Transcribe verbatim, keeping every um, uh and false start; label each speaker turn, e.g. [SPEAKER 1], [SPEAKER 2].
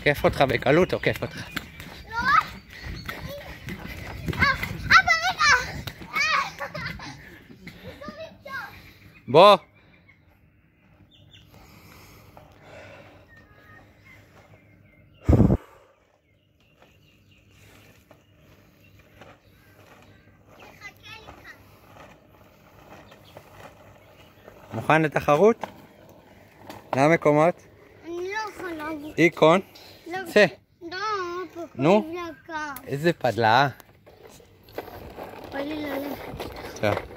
[SPEAKER 1] עוקף אותך בקלות, עוקף אותך.
[SPEAKER 2] לא. אבא, רגע.
[SPEAKER 1] בוא. מוכן לתחרות? כמה מקומות?
[SPEAKER 2] אני לא יכולה.
[SPEAKER 1] איקון?
[SPEAKER 2] לא.
[SPEAKER 1] צא.
[SPEAKER 2] לא, פה
[SPEAKER 1] נו?
[SPEAKER 2] יקר.
[SPEAKER 1] איזה פדלה.
[SPEAKER 2] בא לי ללכת.
[SPEAKER 1] טוב.